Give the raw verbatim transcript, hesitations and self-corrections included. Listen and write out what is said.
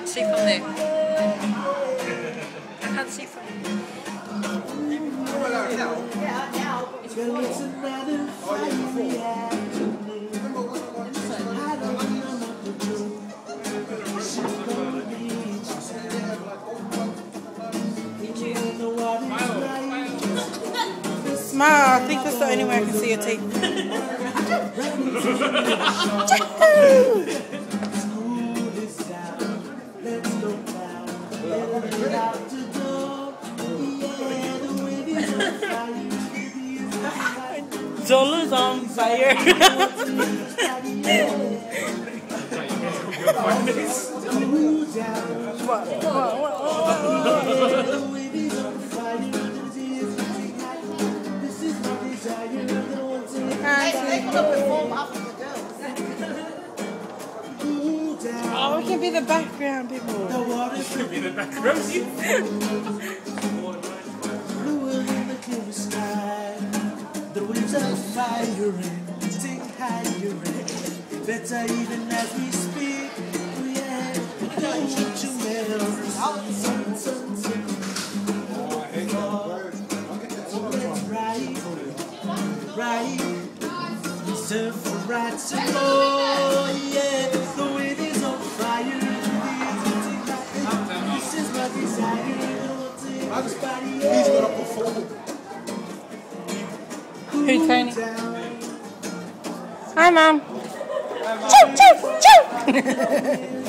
can't see from there. I can't see from there. Smile, I think that's the only way I can see your teeth. Dollars on fire. What? What? What? Oh, we can be the background people. We can be the background. The winds are firing, sing higher, better even as we speak. We have no to melt. Sun, sun, sun. Let's ride, ride, surf for right to go. Yeah, the wind is on fire. This is my desire. He's gonna perform. Who, Tony? Hi, Mum. Choo, choo, choo.